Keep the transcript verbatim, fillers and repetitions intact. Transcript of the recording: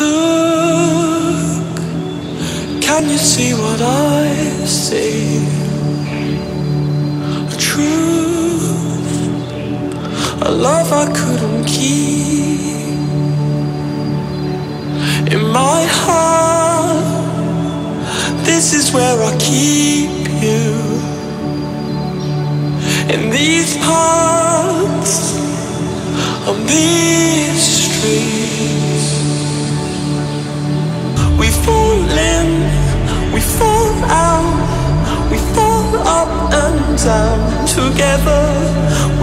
Look, can you see what I see? A truth, a love I couldn't keep. In my heart, this is where I keep you. In these parts, on these streets, we fall in, we fall out, we fall up and down together.